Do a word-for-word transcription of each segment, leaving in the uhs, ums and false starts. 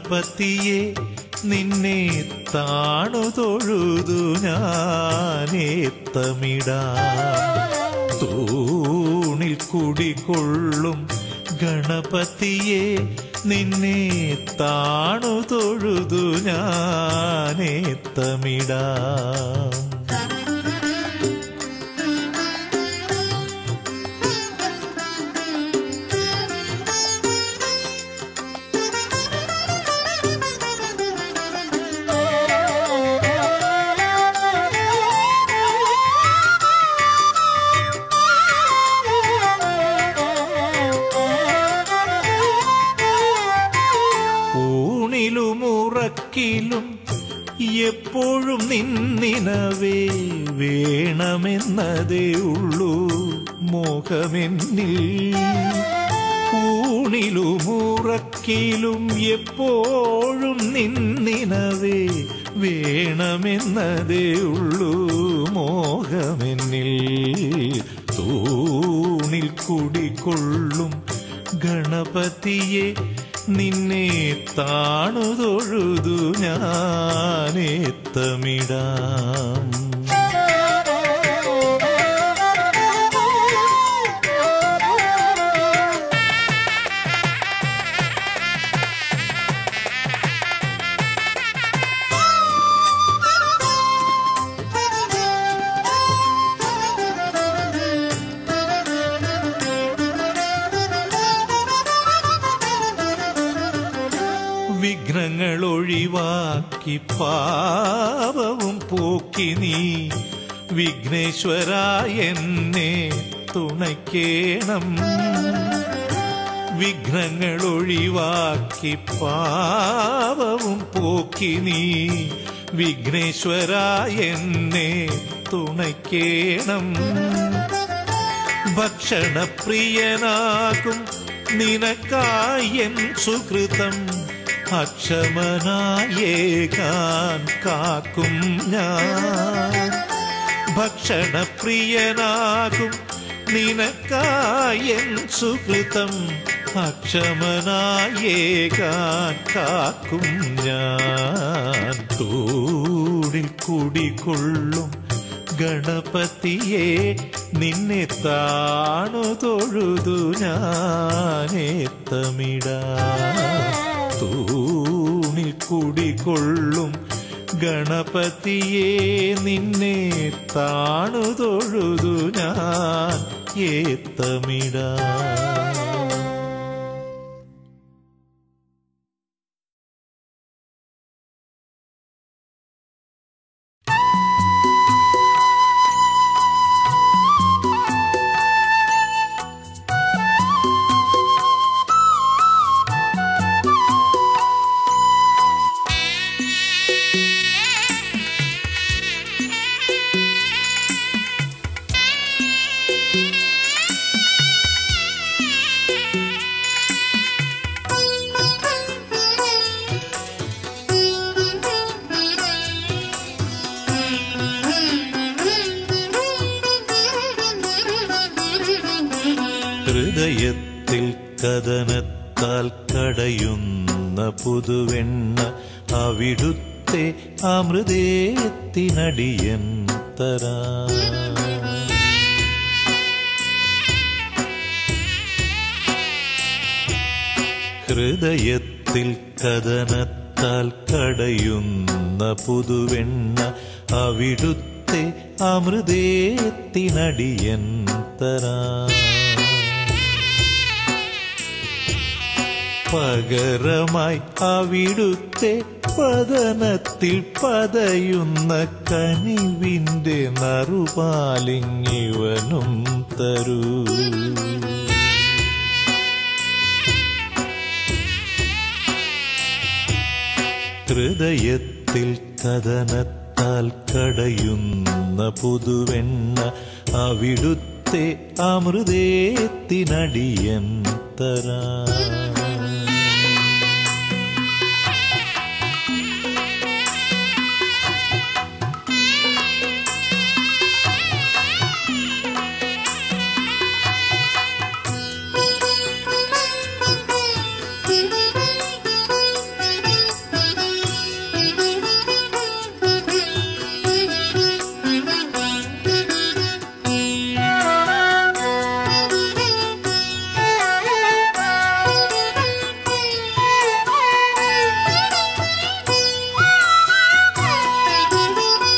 ഗണപതിയെ നിന്നെ താണു തൊഴുതു ഞാനേത്തമിടാം. തൂണിൽ കുടികൊള്ളും ഗണപതിയെ നിന്നെ താണു തൊഴുതു ഞാനേത്തമിടാം. ൂണിലുമുറക്കിലും എപ്പോഴും നിന്നിനവേ വേണമെന്നതേ ഉള്ളൂ മോഹമെന്നിൽ. ൂണിലുമുറക്കിലും എപ്പോഴും നിന്നിനവേ വേണമെന്നതേ ഉള്ളൂ മോഹമെന്നിൽ. തൂണിൽ കുടികൊള്ളും ഗണപതിയെ നിന്നെ താണു തൊഴുതു ഞാനേത്തമിടാം. വിഘ്നങ്ങൾ ഒഴിവാക്കി പാപവും പോക്കി നീ വിഘ്നേശ്വര എന്നെ തുണയ്ക്കേണം. വിഘ്നങ്ങൾ ഒഴിവാക്കി പാപവും പോക്കി നീ വിഘ്നേശ്വര എന്നെ തുണയ്ക്കേണം. ഭക്ഷണപ്രിയനാകും നിനക്കായൻ സുകൃതം അക്ഷമനായേകാൻ കാക്കും ഞാൻ. ഭക്ഷണപ്രിയനാകും നിനക്കായൻ സുകൃതം അക്ഷമനായേകാൻ കാക്കും ഞാൻ. തൂണിൽ കുടികൊള്ളും ഗണപതിയെ നിന്നെ താണു തൊഴുതു ഞാനേത്തമിടാം. തൂണിൽ കുടികൊള്ളും ഗണപതിയെ നിന്നെ താണു തൊഴുതു ഞാൻ ഏത്തമിടാം. ഹൃദയത്തിൽ കഥനത്താൽ കടയുന്ന പുതുവെണ്ണ അവിടുത്തെ അമൃതേത്തിനടിയൻ തരാം. ഹൃദയത്തിൽ കഥനത്താൽ കടയുന്ന പുതുവെണ്ണ അവിടുത്തെ അമൃതേത്തിനടിയൻ തരാം. പകരമായി അവിടുത്തെ പതനത്തിൽ പതയുന്ന കനിവിന്റെ നറുപാലിങ്ങിവനും തരൂ. ഹൃദയത്തിൽ കഥനത്താൽ കടയുന്ന പുതുവെണ്ണ അവിടുത്തെ അമൃതേത്തിനടിയൻ തരാം.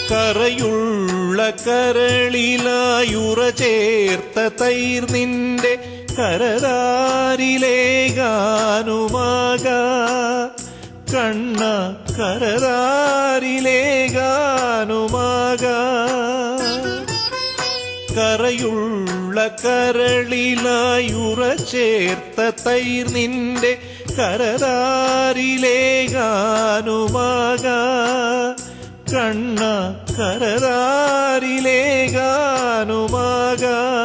കറയുള്ള കരളിലായുറ ചേർത്ത തൈർ നിന്റെ കരതാരിലേകാനുമാക കണ്ണ കരതാരിലേകാനുമാക കറയുള്ള കരളിലായുറ ചേർത്ത തൈർ നിന്റെ കരതാരിലേകാനുമാക കണ്ണ കരതാരിലേകാനുമാക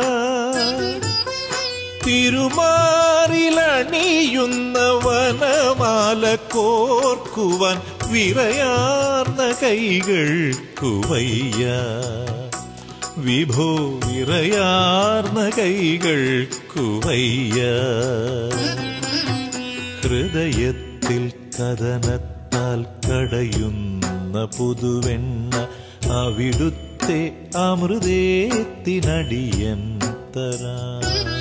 തിരുമാറിലണിയുന്ന വനമാല കോർക്കുവാൻ വിറയാർന്ന കൈകൾക്കു വയ്യ വിഭോ വിറയാർന്ന കൈകൾക്കു വയ്യ ഹൃദയത്തിൽ കഥനത്താൽ കടയുന്ന പുതുവെണ്ണ അവിടുത്തെ അമൃതേത്തിനടിയൻ തരാം.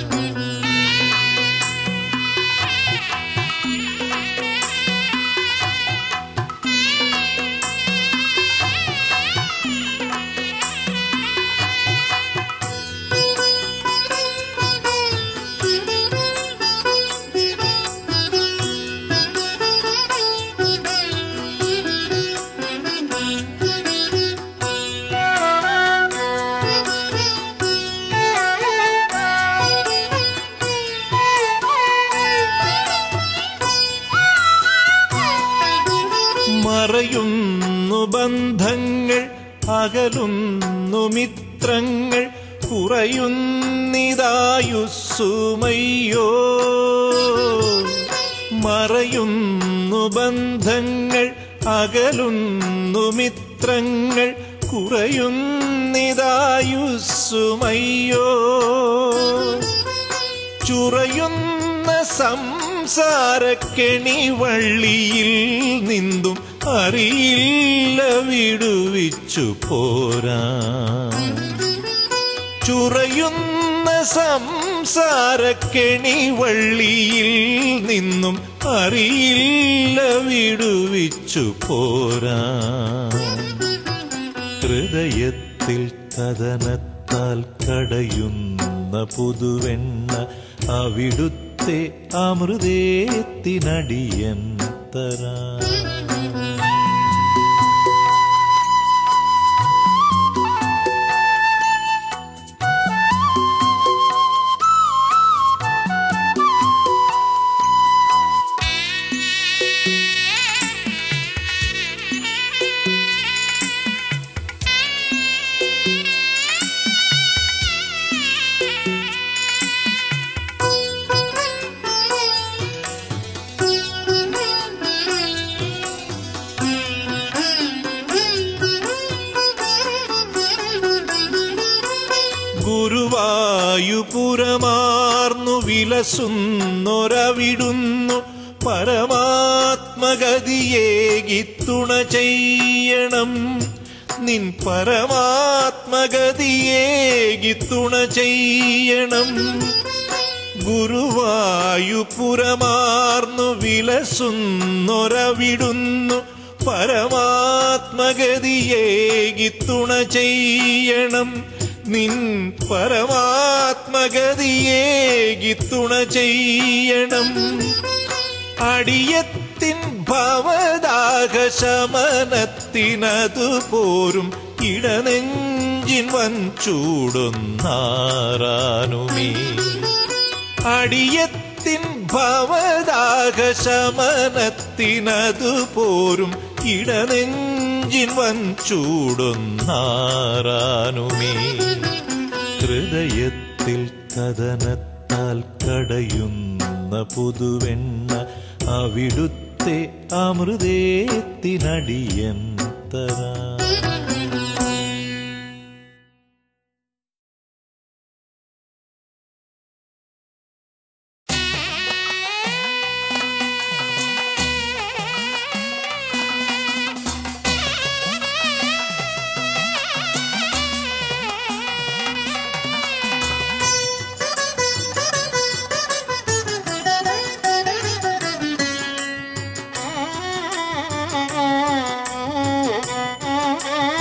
മറയുന്നു ബന്ധങ്ങൾ അകലുന്നു മിത്രങ്ങൾ കുറയുന്നിതായുസ്സുമയ്യോ മറയുന്നു ബന്ധങ്ങൾ അകലുന്നു മിത്രങ്ങൾ കുറയുന്നിതായുസ്സുമയ്യോ ചുറയുന്ന സംസാരക്കെണി വള്ളിയിൽ നിന്നും അറിയില്ല വിടുവിച്ചു പോരാൻ ചുറയുന്ന സംസാരക്കെണി വള്ളിയിൽ നിന്നും അറിയില്ല വിടുവിച്ചു പോരാൻ ഹൃദയത്തിൽ കഥനത്താൽ കടയുന്ന പുതുവെണ്ണ അവിടുത്തെ അമൃതേത്തിനടിയൻ തരാം. ഗുരുവായൂപുരമാർന്നു വിലസുന്നൊരവിടുന്നു പരമാത്മഗതിയേകി തുണ ചെയ്യണം നിൻ പരമാത്മഗതിയേകി തുണ ചെയ്യണം ഗുരുവായൂപുരമാർന്നു വിലസുന്നൊരവിടുന്നു പരമാത്മഗതിയേകി തുണ ചെയ്യണം നിൻ പരമാത്മഗതിയേകി തുണ ചെയ്യണം അടിയത്തിൻ ഭവദാഹശമനത്തിനതു പോരും ഇടനെഞ്ചിൻ വൻചൂടൊന്നാറാനുമേ അടിയത്തിൻ ഭവദാഹശമനത്തിനതു പോരും ഇടനെഞ്ചിൻ വൻചൂടൊന്നാറാനുമേ ഹൃദയത്തിൽ കഥനത്താൽ കടയുന്ന പുതുവെണ്ണ അവിടുത്തെ അമൃതേത്തിനടിയൻ തരാം. Mm-hmm.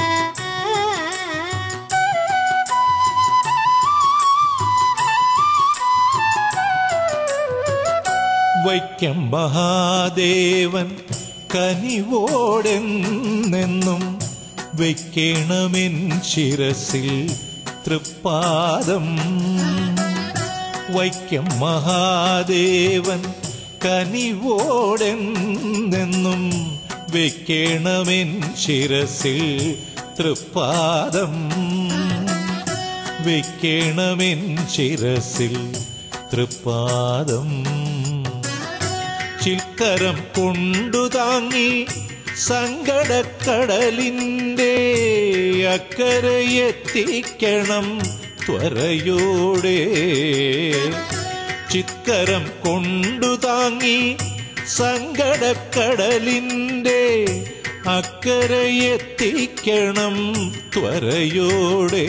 വൈക്കം മഹാദേവൻ കനിവോടെന്നെന്നും വയ്ക്കണമെൻ ശിരസിൽ തൃപ്പാദം. വൈക്കം മഹാദേവൻ കനിവോടെന്നെന്നും വയ്ക്കണമെൻ ശിരസിൽ തൃപ്പാദം. വയ്ക്കണമെൻ ശിരസിൽ തൃപ്പാദം. ചിൽക്കരം കൊണ്ടു താങ്ങി സങ്കടക്കടലിൻ്റെ അക്കരയെത്തിക്കണം ത്വരയോടെ. ചിൽക്കരം കൊണ്ടു താങ്ങി സങ്കടക്കടലിൻ്റെ അക്കരയെത്തിക്കണം ത്വരയോടെ.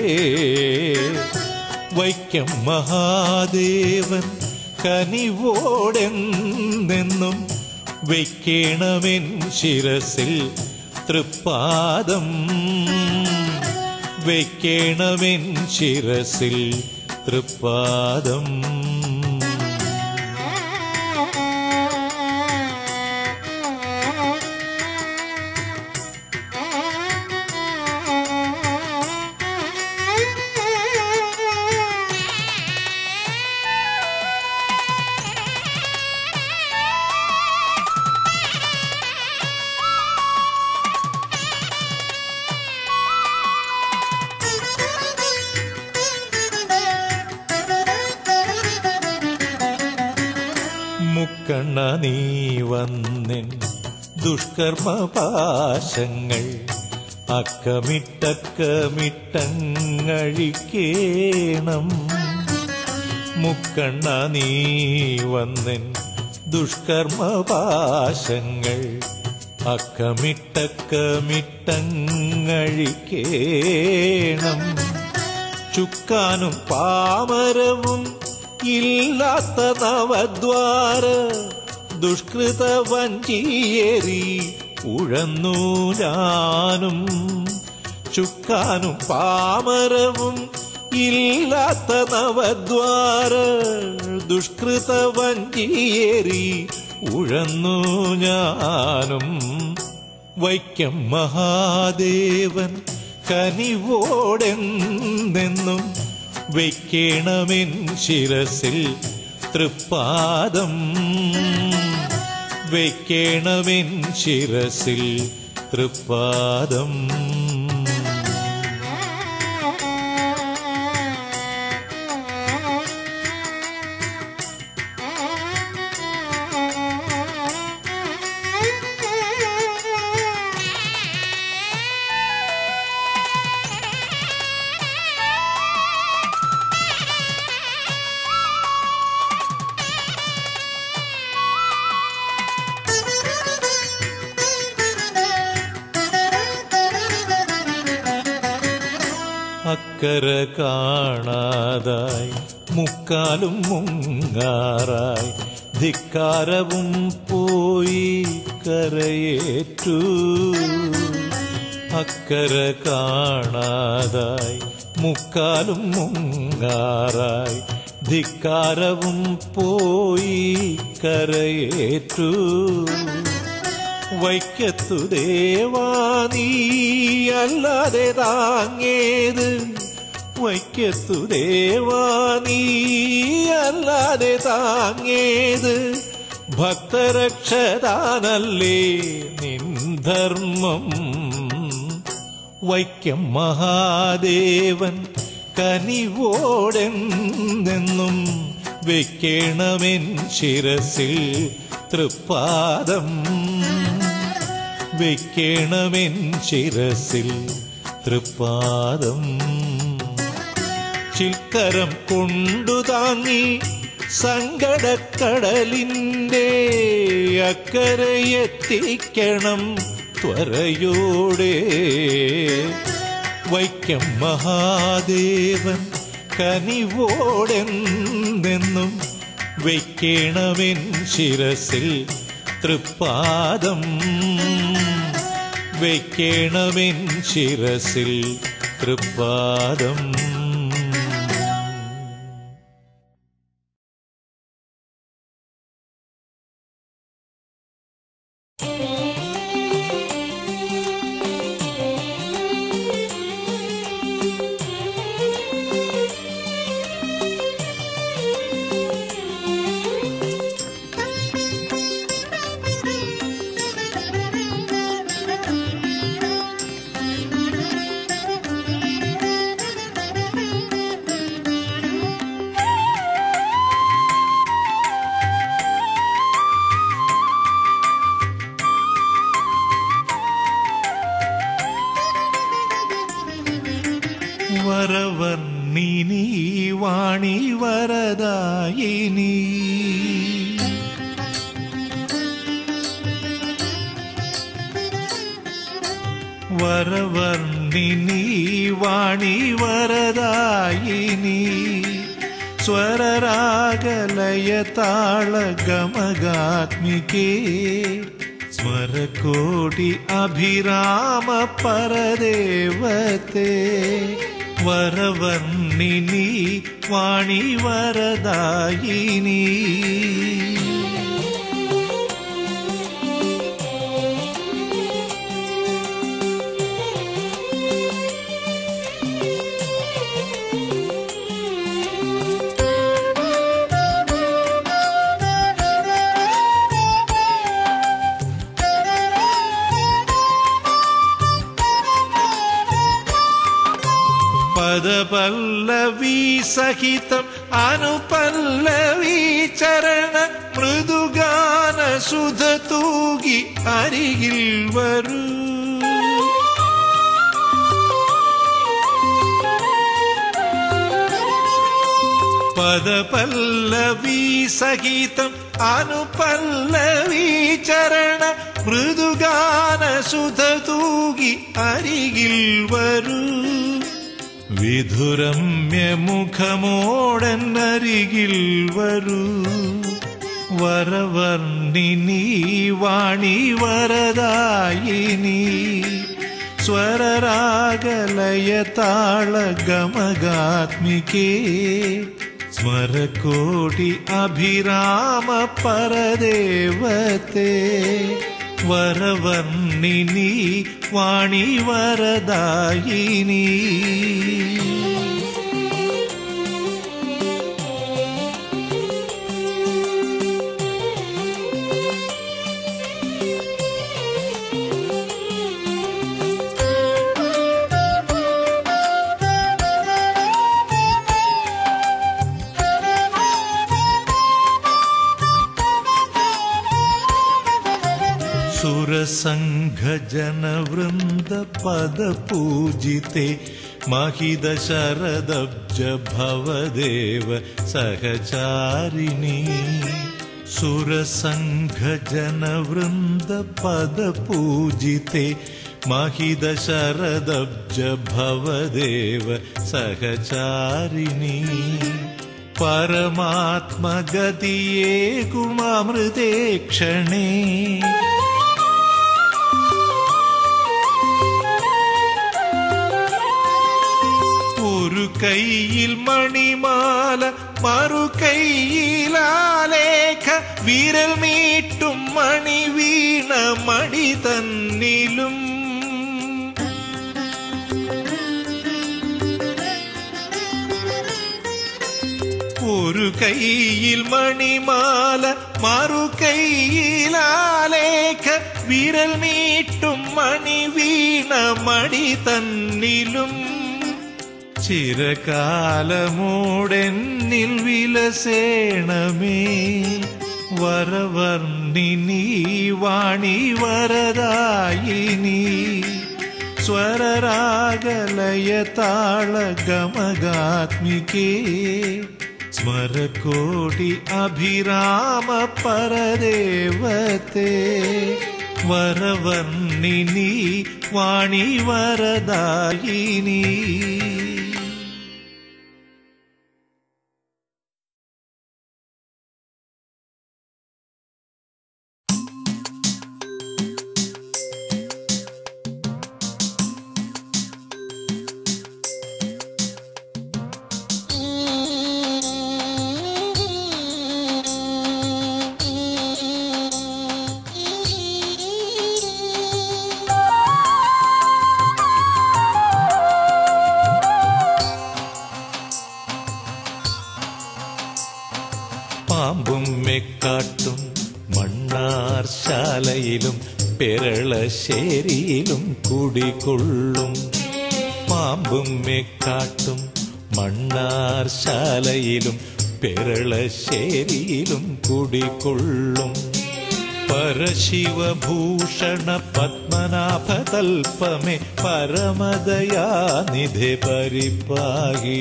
വൈക്കം മഹാദേവൻ കനിവോടെന്നെന്നും വയ്ക്കണമെൻ ശിരസിൽ തൃപ്പാദം. വയ്ക്കണമെൻ ശിരസിൽ തൃപ്പാദം. മുക്കണ്ണ നീ വന്നെൻ ദുഷ്കർമ്മപാശങ്ങൾ അക്കമിട്ടക്കമിട്ടങ്ങഴിക്കേണം. മുക്കണ്ണ നീ വന്നെൻ ദുഷ്കർമ്മപാശങ്ങൾ അക്കമിട്ടക്കമിട്ടങ്ങഴിക്കേണം. ചുക്കാനും പാമരവും ഇല്ലാത്ത നവദ്വാര ദുഷ്കൃത വഞ്ചിയേറി ഉഴന്നു ഞാനും. ചുക്കാനും പാമരവും ഇല്ലാത്ത നവദ്വാര ദുഷ്കൃത വഞ്ചിയേറി ഉഴന്നു ഞാനും. വൈക്കം മഹാദേവൻ കനിവോടെന്നെന്നും വയ്ക്കണമെൻ ശിരസിൽ തൃപ്പാദം. വയ്ക്കണമെൻ ശിരസിൽ തൃപ്പാദം. അക്കര കാണാതായി മുക്കാലും മുങ്ങാറായി ധിക്കാരവും പോയി കരയേറ്റു. അക്കര കാണാതായി മുക്കാലും മുങ്ങാറായി ധിക്കാരവും പോയി കരയേറ്റു. വൈക്കത്തു ദേവാ നീ അല്ലാതെ താങ്ങേത്. വൈക്കത്തു ദേവാ നീ അല്ലാതെ താങ്ങേത്. ഭക്തരക്ഷതാനല്ലേ നിൻ ധർമ്മം. വൈക്കം മഹാദേവൻ കനിവോടെന്നെന്നും വയ്ക്കണമെൻ ശിരസിൽ തൃപ്പാദം. വയ്ക്കണമെൻ ശിരസിൽ തൃപ്പാദം. ചിൽക്കരം കൊണ്ടു താങ്ങി സങ്കടക്കടലിൻ്റെ അക്കരയെത്തിക്കണം ത്വരയോടെ. വൈക്കം മഹാദേവൻ കനിവോടെന്നെന്നും വയ്ക്കണമെൻ ശിരസിൽ തൃപ്പാദം. വയ്ക്കണമെൻ ശിരസിൽ തൃപ്പാദം. വരവർണിനി വാണി വരദായിനി വരവർണിനി വാണി വരദായിനി സ്വരരാഗലയ താളഗമഗാത്മികേ സ്മരകോടി അഭിരാമ പരദേവതേ വരവർണിനി വാണി വരദായിനി പദപല്ലവി സഹിതം അനുപല്ലവി ചരണ മൃദുഗാന സുധ തൂകി അരികിൽ വരൂ പദപല്ലവി സഹിതം അനുപല്ലവി ചരണ മൃദുഗാന സുധ തൂകി അരികിൽ വരൂ വിധുരമ്യമുഖമോടന്നരികിൽ വരൂ വരവർണിനി വാണി വരദായിനി സ്വരരാഗലയ താളഗമഗാത്മികേ സ്മരകോടി അഭിരാമ പരദേവതേ വരവർണിനി വാണി വരദായിനി സുരസംഘജനവൃന്ദ പദപൂജിതേ महिद शरदब्ज भवदेव सहचारिणी सुरसंघ जनवृंद पद पूजिते महिद शरदब्ज भवदेव सहचारिणी परमात्मगतिये गुणामृते क्षणे കൈയിൽ മണിമാല മറു കൈയിലാലേഖ വിരൽ മീട്ടും മണി വീണ മണി തന്നിലും ഒരു കൈയിൽ മണിമാല മറു കൈയിലാലേഖ വിരൽ മീട്ടും മണി വീണ മണി തന്നിലും ചിരകാലമൂടെന്നിൽ വിലസേണമേ വരവർണിനി വാണി വരദായിനി സ്വരരാഗലയ താളഗമഗാത്മികേ സ്മരകോടി അഭിരാമ പരദേവതേ വരവർണിനി വാണി വരദായിനി. പാമ്പും മെക്കാട്ടും മണ്ണാർശാലയിലും പെരളശ്ശേരിയിലും കുടികൊള്ളും. പാമ്പും മെക്കാട്ടും മണ്ണാർശാലയിലും പെരളശ്ശേരിയിലും കുടികൊള്ളും. പരശിവഭൂഷണ പത്മനാഭതൽപമേ പരമദയാനിധേ പരിപാഹി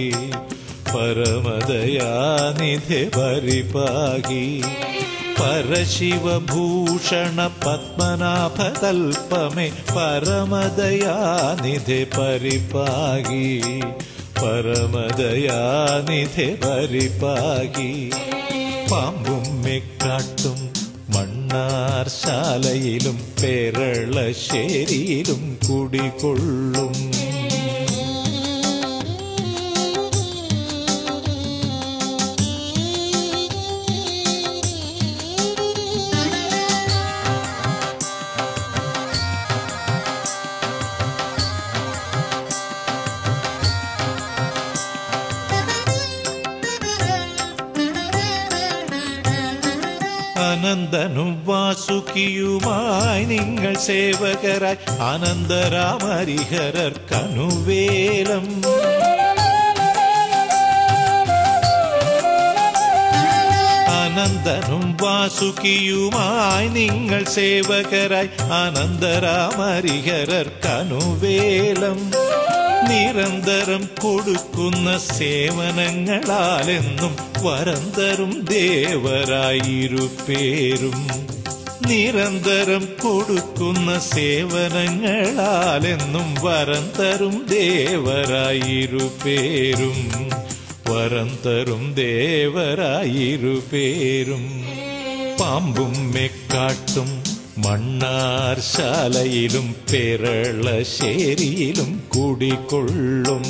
പരമദയാനിധേ പരിപാഹി പരശിവഭൂഷണ പത്മനാഭതൽപമേ പരമദയാനിധേ പരിപാഹി പരമദയാനിധേ പരിപാഹി പാമ്പും മെക്കാട്ടും മണ്ണാർശാലയിലും പേരളശ്ശേരിയിലും കുടികൊള്ളും അനന്തനും വാസുകിയുമായി നിങ്ങൾ സേവകരായി അനന്തരാമരിഹരർ കനുവേലം അനന്തനും വാസുകിയുമായി നിങ്ങൾ സേവകരായി അനന്തരാമരിഹരർ കനുവേലം നിരന്തരം കൊടുക്കുന്ന സേവനങ്ങളാലെന്നും വരന്തരും ദേവരായിരുപേരും നിരന്തരം കൊടുക്കുന്ന സേവനങ്ങളാലെന്നും വരന്തരും ദേവരായിരുപേരും വരന്തരും ദേവരായിരുപേരും പാമ്പും മെക്കാട്ടും മണ്ണാർശാലയിലും പേരളശ്ശേരിയിലും കുടികൊള്ളും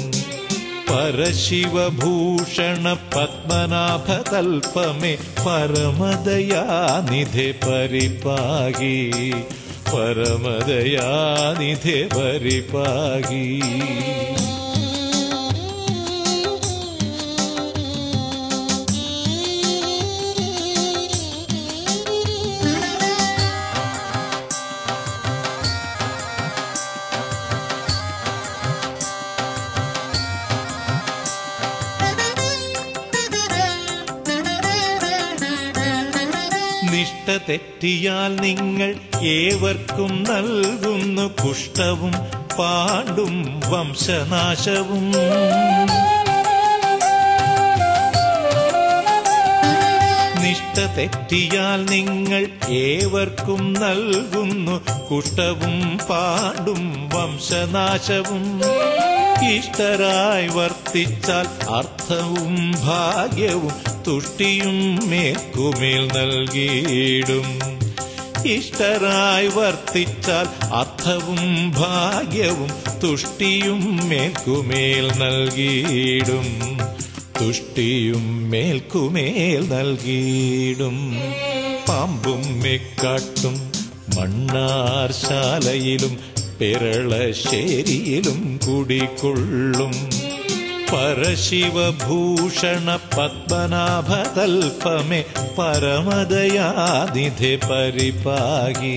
പരശിവഭൂഷണ പത്മനാഭതൽപമേ പരമദയാനിധേ പരിപാഹി പരമദയാനിധേ പരിപാഹി നിഷ്ഠ തെറ്റിയാൽ നിങ്ങൾ ഏവർക്കും നൽകുന്നു കുഷ്ഠവും പാണ്ടും വംശനാശവും നിഷ്ഠ തെറ്റിയാൽ നിങ്ങൾ ഏവർക്കും നൽകുന്നു കുഷ്ഠവും പാണ്ടും വംശനാശവും ഇഷ്ടരായി വർത്തിച്ചാൽ അർത്ഥവും ഭാഗ്യവും തുഷ്ടിയും മേൽക്കുമേൽ നൽകിയിടും ഇഷ്ടരായി വർത്തിച്ചാൽ അർത്ഥവും ഭാഗ്യവും തുഷ്ടിയും മേൽക്കുമേൽ നൽകിയിടും തുഷ്ടിയും മേൽക്കുമേൽ നൽകിയിടും പാമ്പും മെക്കാട്ടും മണ്ണാർശാലയിലും പേരളശ്ശേരിയിലും കുടികൊള്ളും പരശിവഭൂഷണ പത്മനാഭതൽപമേ പരമദയാനിധേ പരിപാഹി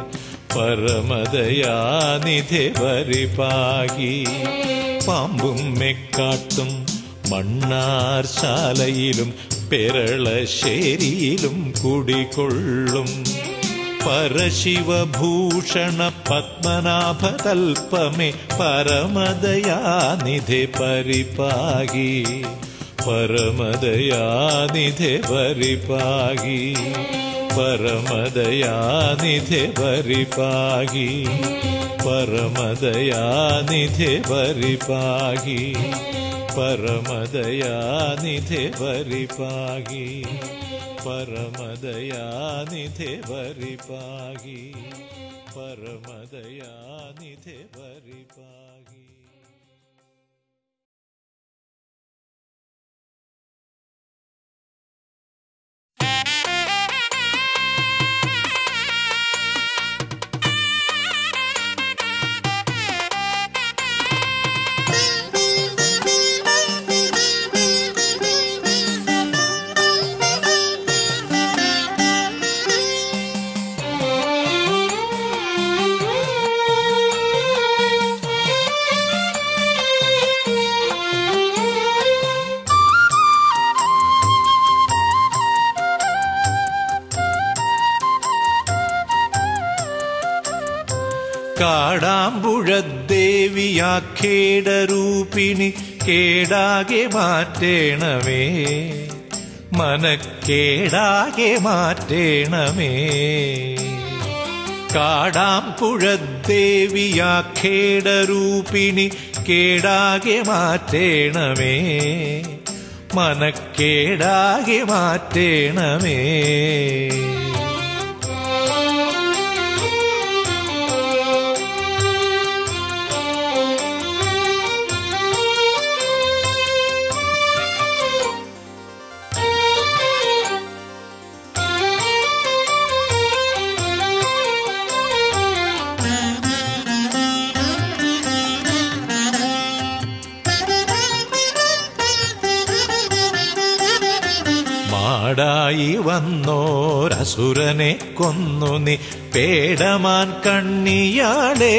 പരമദയാനിധേ പരിപാഹി പാമ്പും മെക്കാട്ടും മണ്ണാർശാലയിലും പേരളശ്ശേരിയിലും കുടികൊള്ളും പരശിവഭൂഷണ പത്മനാഭതൽപമേ പരമദയാനിധേ പരിപാഹി പരമദയാനിധേ പരിപാഹി പരമദയാനിധേ പരിപാഹി പരമദയാനിധേ പരിപാഹി പരമദയാനിധേ പരിപാഹി പരമദയാനിധേ പരിപാഹി പരമദയാനിധേ പരിപാഹി കാടാമ്പുഴദേവിയാഖേടരൂപിണി കേടാകെ മാറ്റേണമേ മനക്കേടാകെ മാറ്റേണമേ കാടാമ്പുഴദേവിയാഖേടരൂപിണി കേടാകെ മാറ്റേണമേ മനക്കേടാകെ മാറ്റേണമേ മാടായി വന്നോരസുരനെ കൊന്നു നീ പേടമാൻ കണ്ണിയാളെ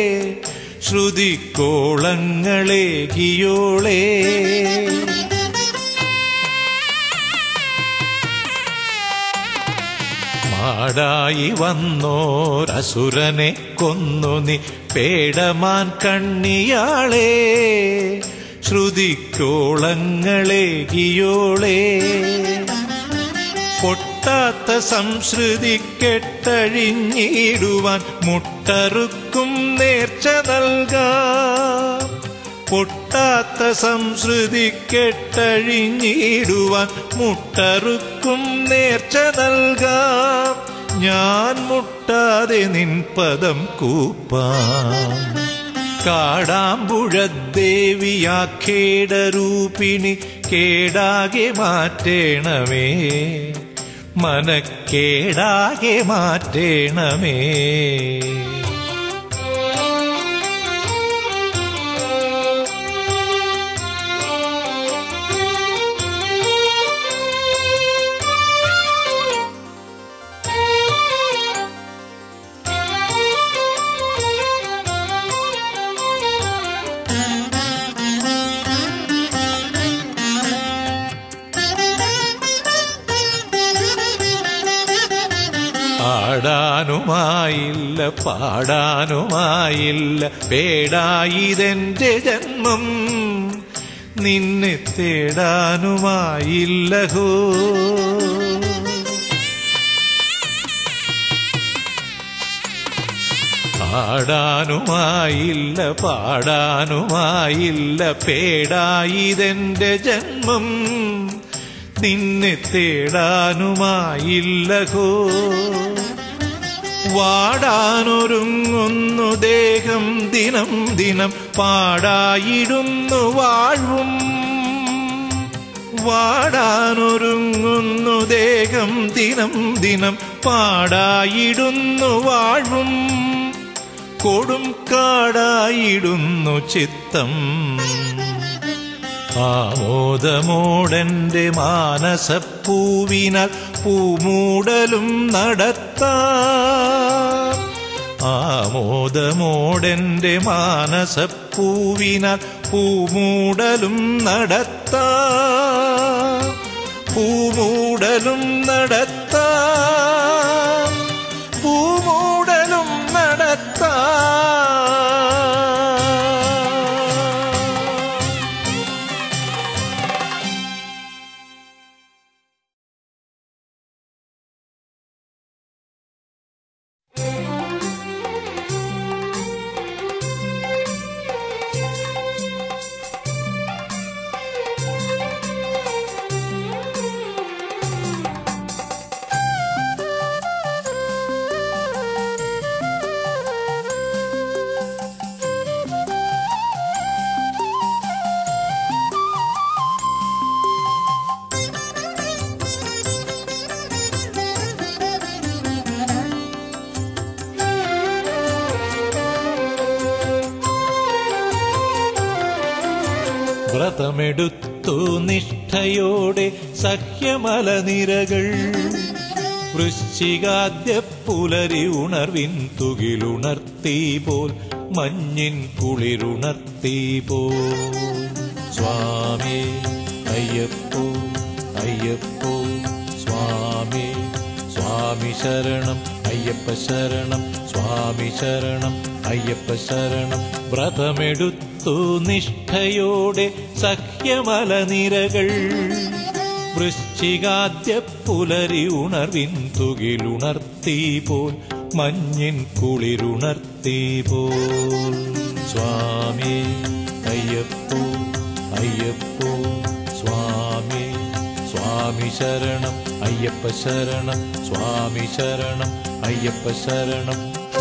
ശ്രുതിക്കോളങ്ങളെ ഗിയോളെ മാടായി വന്നോരസുരനെ കൊന്നു നീ പേടമാൻ കണ്ണിയാളെ ശ്രുതിക്കോളങ്ങളെ ഗിയോളേ പൊട്ടാത്ത സംശ്രുതി കെട്ടഴിഞ്ഞിടുവാൻ മുട്ടറുക്കും നേർച്ച നൽകാം പൊട്ടാത്ത സംശ്രുതി കെട്ടഴിഞ്ഞിടുവാൻ മുട്ടറുക്കും നേർച്ച നൽകാം ഞാൻ മുട്ടാതെ നിൻ പദം കൂപ്പാം കാടാമ്പുഴദേവിയാഖേടരൂപിണി കേടാകെ മാറ്റേണമേ മനക്കേടാകെ മാറ്റേണമേ ആടാനുമായില്ല പാടാനുമായില്ല പേടായിതെന്റെ ജന്മം നിന്നെ തേടാനുമായില്ലഹോ ആടാനുമായില്ല പാടാനുമായില്ല പേടായിതെന്റെ ജന്മം നിന്നെ തേടാനുമായില്ലഹോ വാടാനൊരുങ്ങുന്നു ദേഹം ദിനം ദിനം പാടായിടുന്നു വാഴ്വും വാടാനൊരുങ്ങുന്നു ദേഹം ദിനം ദിനം പാടായിടുന്നു വാഴ്വും കൊടും കാടായിടുന്നു ചിത്തം ആമോദമോടെന്റെ മാനസപ്പൂവിനാൽ പൂമൂടലും നടത്താം ആമോദമോടെന്റെ മാനസപ്പൂവിനാൽ പൂമൂടലും നടത്താം പൂമൂടലും നടത്താം പൂമൂടലും നടത്താം വ്രതമെടുത്തു നിഷ്ഠയോടെ സഖ്യമലനിരകൾ വൃശ്ചികാദ്യ പുലരി ഉണർവിൻ തുകിലുണർത്തി പോൽ മഞ്ഞിൻ കുളിരുണർത്തി പോൽ സ്വാമി അയ്യപ്പോ അയ്യപ്പോ സ്വാമി സ്വാമി ശരണം അയ്യപ്പ ശരണം സ്വാമി ശരണം അയ്യപ്പ ശരണം. വ്രതമെടുത്തു നിഷ്ഠയോടെ സഖ്യമലനിരകൾ, വൃശ്ചികാദ്യ പുലരി ഉണർവിൻ തുകിലുണർത്തി പോൽ, മഞ്ഞിൻ കുളിരുണർത്തി പോൽ. സ്വാമി അയ്യപ്പോ അയ്യപ്പോ സ്വാമി, സ്വാമി ശരണം അയ്യപ്പ ശരണം, സ്വാമി ശരണം അയ്യപ്പ ശരണം.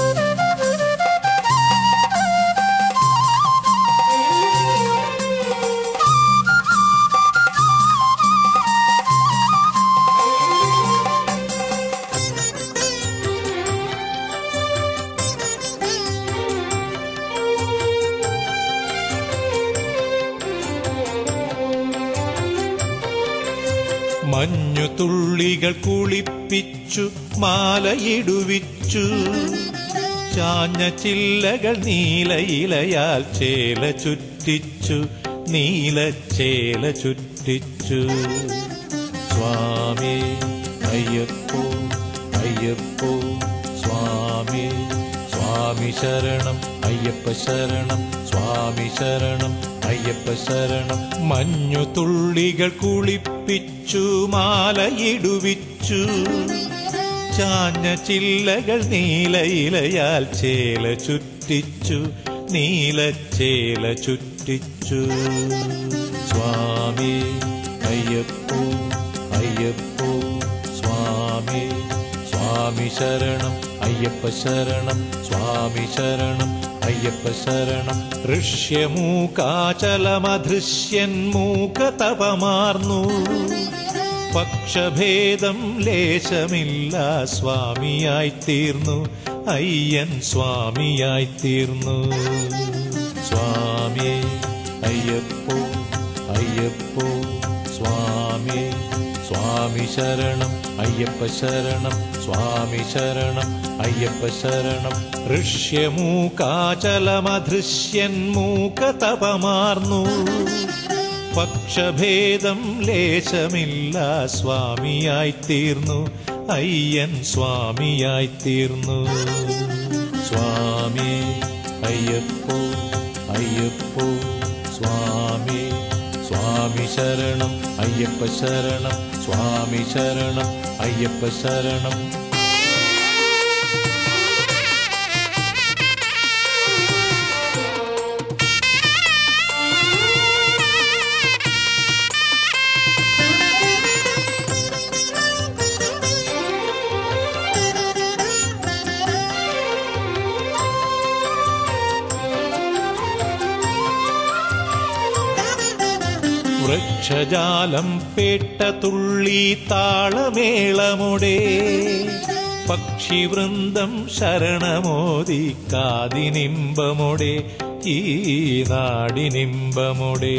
മഞ്ഞു തുള്ളികൾ കുളിപ്പിച്ചു മാലയിടുവിച്ചു, ചാഞ്ഞ ചില്ലകൾ നീലയിലയാൽ ചേല ചുറ്റിച്ചു, നീലച്ചേല ചുറ്റിച്ചു. സ്വാമി അയ്യപ്പോ അയ്യപ്പോ സ്വാമി, സ്വാമി ശരണം അയ്യപ്പ ശരണം, സ്വാമി ശരണം അയ്യപ്പ ശരണം. മഞ്ഞു തുള്ളികൾ കുളിപ്പിച്ചു മാലയിടുവിച്ചു, ചാഞ്ഞ ചില്ലകൾ നീലയിലയാൽ ചേല ചുറ്റിച്ചു, നീലച്ചേല ചുറ്റിച്ചു. സ്വാമി അയ്യപ്പോ അയ്യപ്പോ സ്വാമി, സ്വാമി ശരണം അയ്യപ്പ ശരണം, സ്വാമി ശരണം അയ്യപ്പ ശരണം. ഋഷ്യമൂകാചലമധൃശ്യന്മൂകതപമാർന്നു, പക്ഷഭേദം ലേശമില്ല സ്വാമിയായിത്തീർന്നു, അയ്യൻ സ്വാമിയായിത്തീർന്നു. സ്വാമി അയ്യപ്പോ അയ്യപ്പോ സ്വാമി, സ്വാമി ശരണം അയ്യപ്പ ശരണം, സ്വാമി ശരണം അയ്യപ്പ ശരണം. ഋഷ്യമൂകാചലമധൃശ്യന്മൂകതപമാർന്നു, പക്ഷഭേദം ലേശമില്ല സ്വാമിയായിത്തീർന്നു, അയ്യൻ സ്വാമിയായിത്തീർന്നു. സ്വാമി അയ്യപ്പോ അയ്യപ്പോ സ്വാമി, സ്വാമി ശരണം അയ്യപ്പ ശരണം, സ്വാമി ശരണം അയ്യപ്പ ശരണം. വൃക്ഷജാലം പേട്ട തുള്ളി താളമേളമുടേ, പക്ഷിവൃന്ദം ശരണമോദി കാതിനിമ്പമുടേ, ഈ നാടിനിമ്പമുടേ.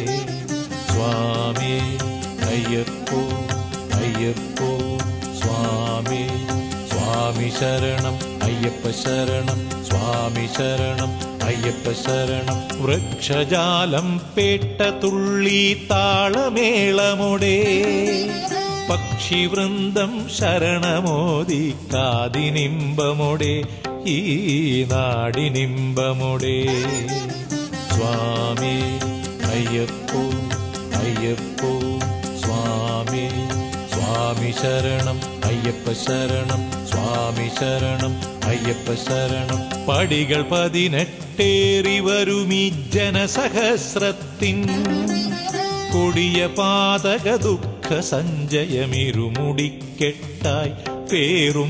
സ്വാമി അയ്യപ്പോ അയ്യപ്പോ സ്വാമി, സ്വാമി ശരണം അയ്യപ്പ ശരണം, സ്വാമി ശരണം അയ്യപ്പ ശരണം. വൃക്ഷജാലം പേട്ട തുള്ളി താളമേളമുടേ, പക്ഷിവൃന്ദം ശരണമോദി കാതിനിമ്പമുടേ, ഈ നാടിനിമ്പമുടേ. സ്വാമി അയ്യപ്പോ അയ്യപ്പോ സ്വാമി, സ്വാമി ശരണം അയ്യപ്പ ശരണം, സ്വാമി ശരണം അയ്യപ്പ ശരണം. പടികൾ പതിനെട്ടേറി വരുമീ ജനസഹസ്രത്തിൻ, കൊടിയ പാതക ദുഃഖ സഞ്ചയമിരുമുടിക്കെട്ടായി, പേറും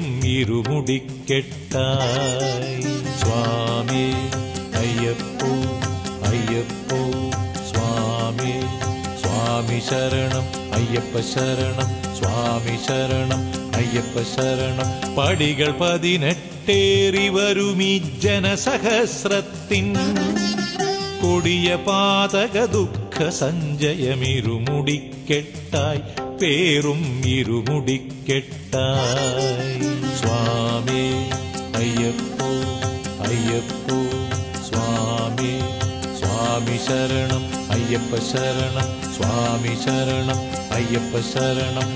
ഇരുമുടിക്കെട്ടായി. സ്വാമി അയ്യപ്പോ അയ്യപ്പോ സ്വാമി, സ്വാമി ശരണം അയ്യപ്പ ശരണം, സ്വാമി ശരണം അയ്യപ്പ ശരണം. പടികൾ പതിനെട്ടേറി വരുമീ ജനസഹസ്രത്തിൻ, കൊടിയ പാതക ദുഃഖ സഞ്ചയമിരുമുടിക്കെട്ടായി, പേറും ഇരുമുടിക്കെട്ടായി. സ്വാമി അയ്യപ്പോ അയ്യപ്പോ സ്വാമി, സ്വാമി ശരണം അയ്യപ്പ ശരണം, സ്വാമി ശരണം അയ്യപ്പ ശരണം.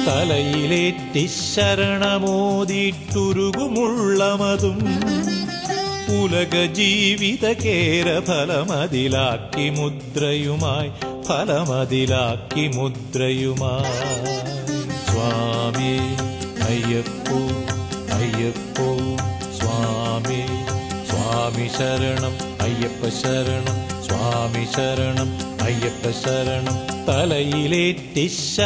തലയിലേറ്റി ശരണമോദിട്ടുരുകുമുള്ളമതും ഉലക ജീവിത കേര ഫലമതിലാക്കി മുദ്രയുമായി ഫലമതിലാക്കി മുദ്രയുമായി സ്വാമി അയ്യപ്പോ അയ്യപ്പോ സ്വാമി സ്വാമി ശരണം അയ്യപ്പ ശരണം സ്വാമി ശരണം അയ്യപ്പ ശരണം തലയിലേറ്റി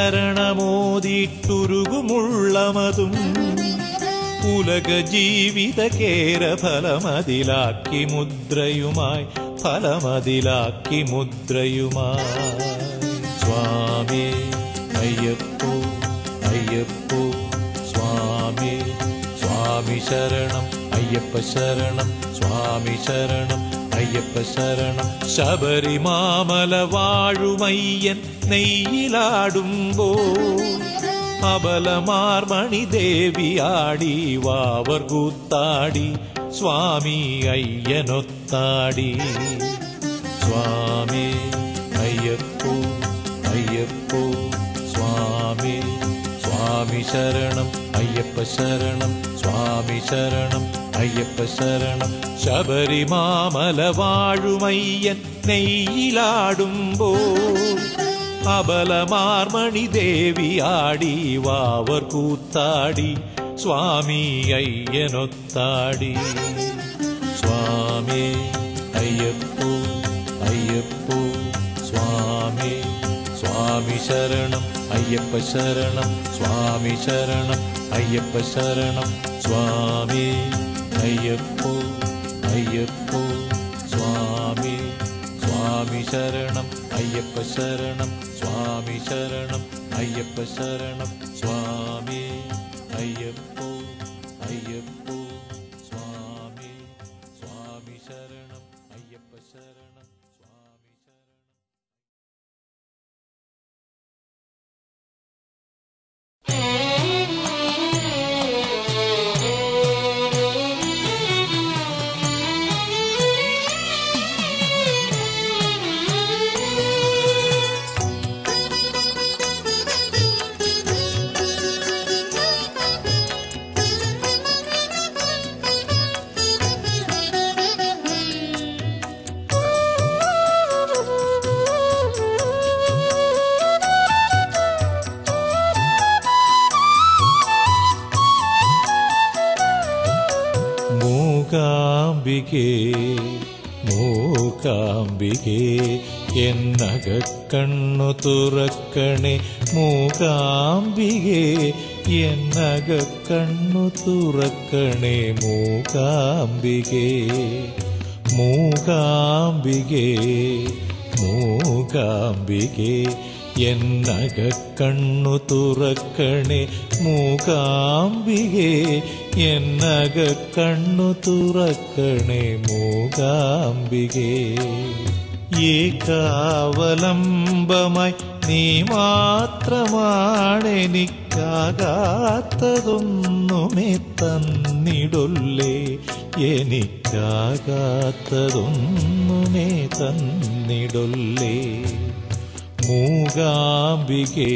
ശരണമോദിട്ടുരുകുമുള്ളമതും ഉലക ജീവിത കേര ഫലമതിലാക്കി മുദ്രയുമായി ഫലമതിലാക്കി മുദ്രയുമായി സ്വാമി അയ്യപ്പോ അയ്യപ്പോ സ്വാമി സ്വാമി ശരണം അയ്യപ്പ ശരണം സ്വാമി ശരണം അയ്യപ്പ ശരണം ശബരിമാമല വാഴുമയ്യൻ നെയ്യിലാടുമ്പോൾ അബലമാർമണി ദേവിയാടി വാവർ കൂത്താടി സ്വാമി അയ്യനൊത്താടി സ്വാമി അയ്യപ്പോ അയ്യപ്പോ സ്വാമി സ്വാമി ശരണം അയ്യപ്പ ശരണം സ്വാമി ശരണം അയ്യപ്പ ശരണം ശബരിമാമല വാഴുമയ്യൻ നെയ്യിലാടുമ്പോൾ അബലമാർമണി ദേവിയാടി വാവർ കൂത്താടി സ്വാമി അയ്യനൊത്താടി സ്വാമി അയ്യപ്പോ അയ്യപ്പോ സ്വാമി സ്വാമി ശരണം അയ്യപ്പ ശരണം സ്വാമി ശരണം അയ്യപ്പ ശരണം സ്വാമി അയ്യപ്പോ അയ്യപ്പോ സ്വാമി സ്വാമി ശരണം അയ്യപ്പ ശരണം സ്വാമി ശരണം അയ്യപ്പ ശരണം സ്വാമി അയ്യപ്പോ അയ്യപ്പോ സ്വാമി സ്വാമി ശരണം അയ്യപ്പ ശരണം സ്വാമി ശരണം. മൂകാംബികേ മൂകാംബികേ എന്നകക്കണ്ണു തുറക്കണേ മൂകാംബികേ എന്നകക്കണ്ണു തുറക്കണേ മൂകാംബികേ മൂകാംബികേ മൂകാംബികേ എന്നകക്കണ്ണു തുറക്കണേ മൂകാംബികേ എന്നകക്കണ്ണു തുറക്കണേ മൂകാംബികേ ഏകാവലംബമായി നീ മാത്രമാണെനിക്കാകാത്തതൊന്നുമേ തന്നിടൊല്ലേ എനിക്കാകാത്തതൊന്നുമേ തന്നിടൊല്ലേ മൂകാംബികേ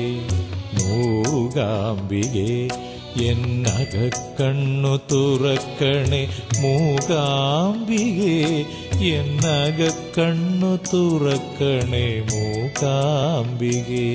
മൂകാംബികേ എന്നകക്കണ്ണു തുറക്കണേ മൂകാംബികേ എന്നകക്കണ്ണു തുറക്കണേ മൂകാംബികേ.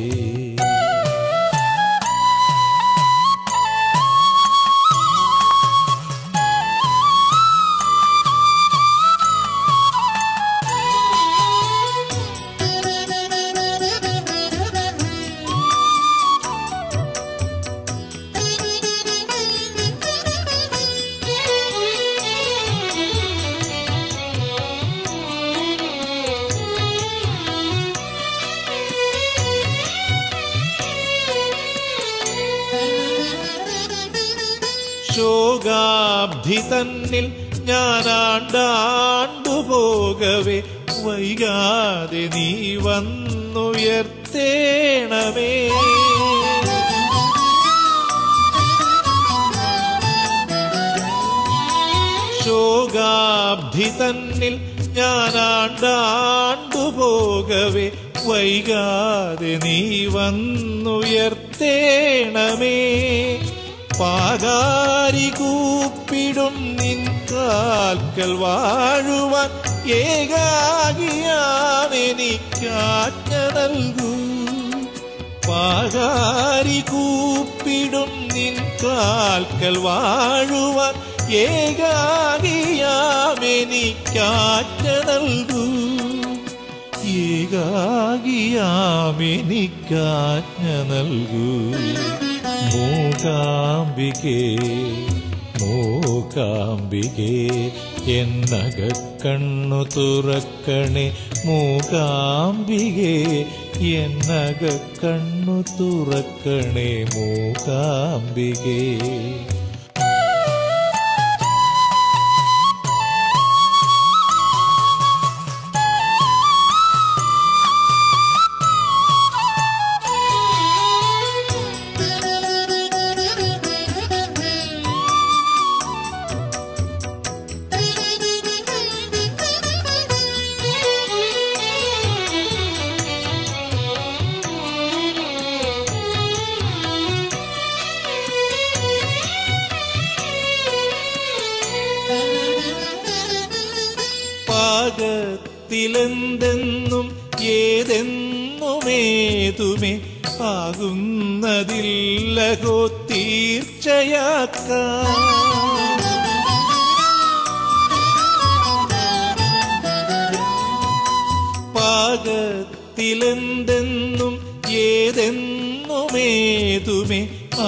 ശോകാബ്ധി തന്നിൽ ഞാനാണ്ടാണ്ടുപോകവേ വൈകാതെ നീ വന്നുയർത്തേണമേ. ശോകാബ്ധി തന്നിൽ ഞാനാണ്ടാണ്ടുപോകവേ വൈകാതെ നീ വന്നുയർത്തേണമേ. പാകാരി കൂപ്പിടും നിൻ കാൽക്കൽ വാഴുവാൻ ഏകാകിയാമെനിക്കാജ്ഞ നൽകൂ. പാകാരി കൂപ്പിടും നിൻ കാൽക്കൽ വാഴുവാൻ ഏകാകിയാമെനിക്കാജ്ഞ നൽകൂ. ഏകാകിയാമെനിക്കാജ്ഞ നൽകൂ. മൂകാംബികേ മൂകാംബികേ എന്നകക്കണ്ണു തുറക്കണേ. മൂകാംബികേ എന്നകക്കണ്ണു തുറക്കണേ. മൂകാംബികേ പാകത്തിലെന്തെന്നും ഏതെന്നുമേതുമേ ആകുന്നതില്ലകോ തീർച്ചയാക്കാം. പാകത്തിലെന്തെന്നും ഏതെന്നുമേതുമേ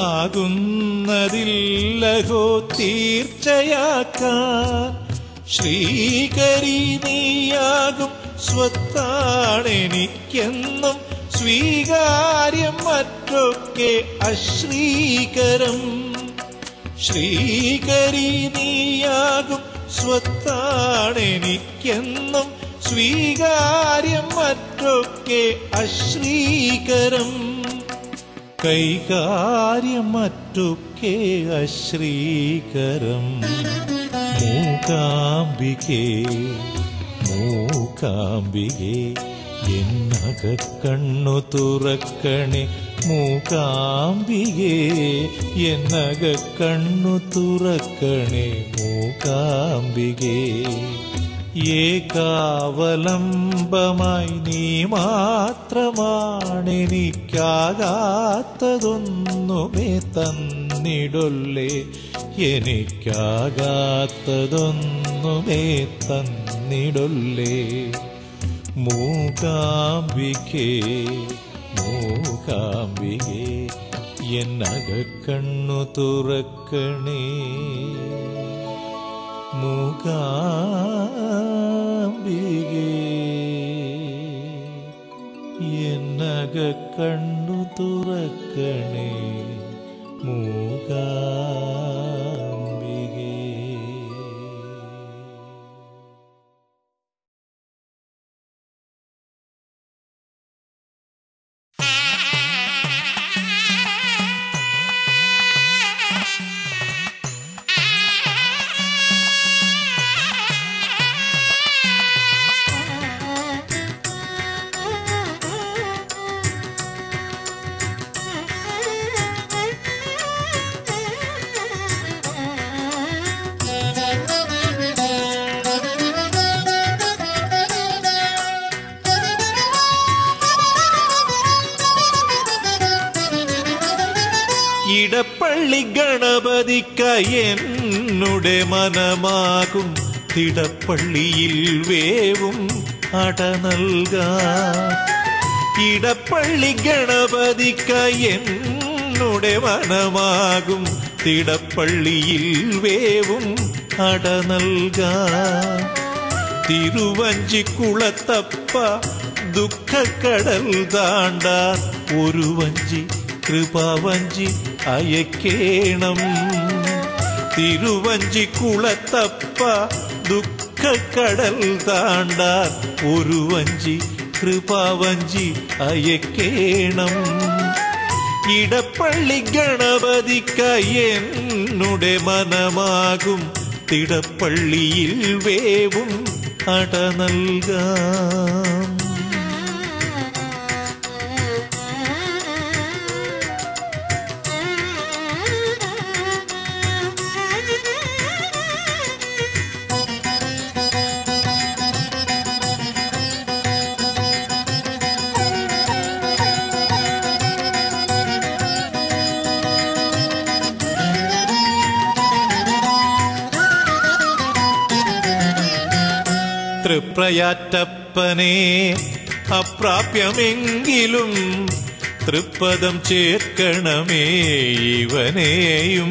ആകുന്നതില്ലകോ തീർച്ചയാക്കാൻ. ശ്രീകരി നീയാകും സ്വത്താണെനിക്കെന്നും സ്വീകാര്യം മറ്റൊക്കെ അശ്രീകരം. ശ്രീകരി നീയാകും സ്വത്താണെനിക്കെന്നും സ്വീകാര്യം മറ്റൊക്കെ അശ്രീകരം. കൈകാര്യം മറ്റൊക്കെ അശ്രീകരം. മൂകാംബികേ മൂകാംബികേ എന്നകക്കണ്ണു തുറക്കണേ. മൂകാംബികേ എന്നകക്കണ്ണു തുറക്കണേ. മൂകാംബികേ ഏകാവലംബമായി നീ മാത്രമാണെനിക്കാകാത്തതൊന്നുമേ തന്നിടൊല്ലേ. എനിക്കാകാത്തതൊന്നുമേ തന്നിടൊല്ലേ. മൂകാംബികേ മൂകാംബികേ എന്നകക്കണ്ണു തുറക്കണേ. മൂകാംബികേ എന്നകക്കണ്ണു തുറക്കണേ. മൂകാംബികേ ഇടപ്പള്ളി ഗണപതിക്കായി എന്നുടെ മനമാകും തിടപ്പള്ളിയിൽ വേവും അട നൽകാം. ഇടപ്പള്ളി ഗണപതിക്കായി എന്നുടെ മനമാകും തിടപ്പള്ളിയിൽ വേവും അട നൽകാം. തിരുവഞ്ചിക്കുളത്തപ്പ ദുഃഖക്കടൽ താണ്ടാൻ ഒരു വഞ്ചി കൃപാവഞ്ചി അയക്കേണം. തിരുവഞ്ചിക്കുളത്തപ്പ ദുഃഖക്കടൽ താണ്ടാൻ ഒരു വഞ്ചി കൃപാവഞ്ചി അയക്കേണം. ഇടപ്പള്ളി ഗണപതിക്കായി എന്നുടെ മനമാകും തിടപ്പള്ളിയിൽ വേവും അട നൽകാം. തൃപ്രയാറ്റപ്പനെ അപ്രാപ്യമെങ്കിലും തൃപ്പദം ചേർക്കണമേ ഇവനെയും.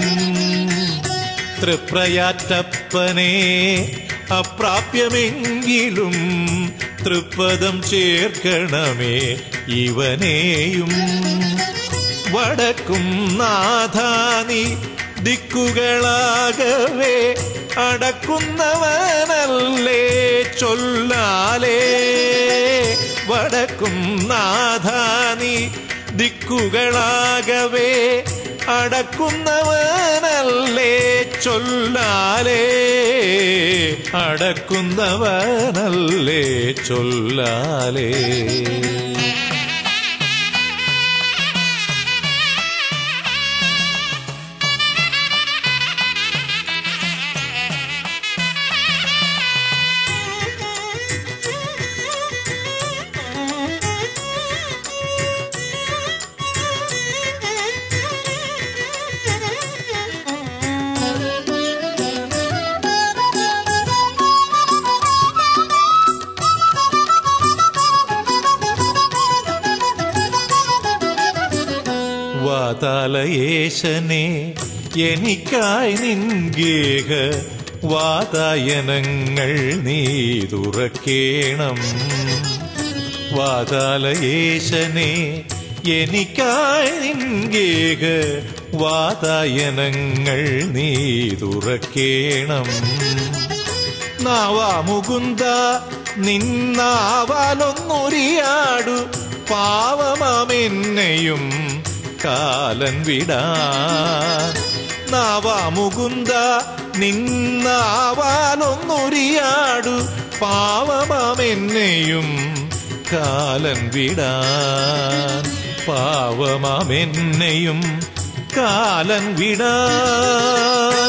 തൃപ്രയാറ്റപ്പനെ അപ്രാപ്യമെങ്കിലും തൃപ്പദം ചേർക്കണമേ ഇവനെയും. വടക്കും നാഥാനി ദിക്കുകളാകവേ അടക്കുന്നവനല്ലേ ചൊല്ലാലേ. വടക്കും നാഥാനി ദിക്കുകളാകവേ അടക്കുന്നവനല്ലേ ചൊല്ലാലേ. അടക്കുന്നവനല്ലേ ചൊല്ലാലേ. വാതാലയേശനെ എനിക്കായി നിൻഗേഹ വാതായനങ്ങൾ നീ തുറക്കേണം. വാതാലയേശനെ എനിക്കായി നിൻഗേഹ വാതായനങ്ങൾ നീ തുറക്കേണം. നാവാ മുകുന്ദ നിന്നാവാലൊന്നൊരിയാടു പാവമാമെന്നെയും കാലൻ വിടാൻ. നാവാ മുകുന്ദ നിന്നാവാലൊന്നൊരിയാടു പാവമാമെന്നെയും കാലൻ വിടാൻ. പാവമാമെന്നെയും കാലൻ വിടാൻ.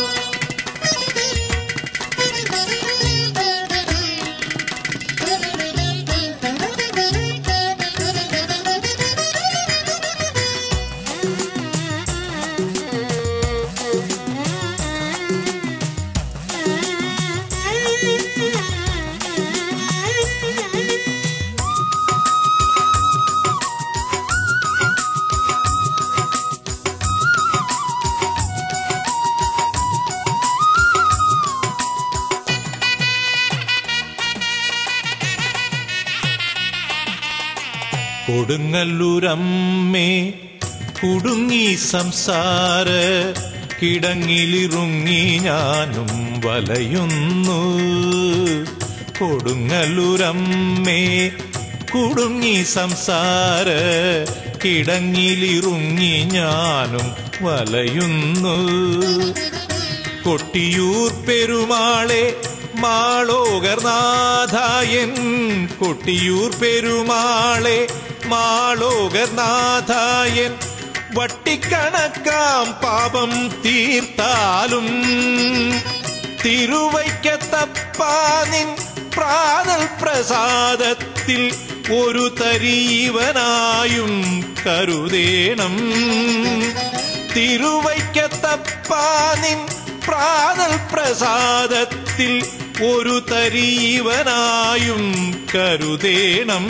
കൊടുങ്ങല്ലൂരമ്മേ കുടുങ്ങി സംസാര കിടങ്ങിലിറുങ്ങി ഞാനും വലയുന്നു. കൊടുങ്ങല്ലൂരമ്മേ കുടുങ്ങി സംസാര കിടങ്ങിലിറുങ്ങി ഞാനും വലയുന്നു. കൊട്ടിയൂർ പെരുമാളെ മാളോകർനാഥായൻ. കൊട്ടിയൂർ പെരുമാളെ മാളോകർനാഥായൻ. വട്ടിക്കണക്കാം പാപം തീർത്താലും തിരുവൈക്കത്തപ്പാനിൻ പ്രാതൽ പ്രസാദത്തിൽ ഒരു തരീവനായും കരുതേണം. തിരുവൈക്കത്തപ്പാനിൻ പ്രാതൽ പ്രസാദത്തിൽ ഒരു തരീവനായും കരുതേണം.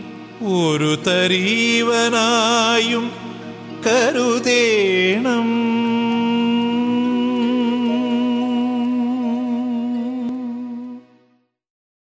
ഒരു തരീവനായും കരുതേണം.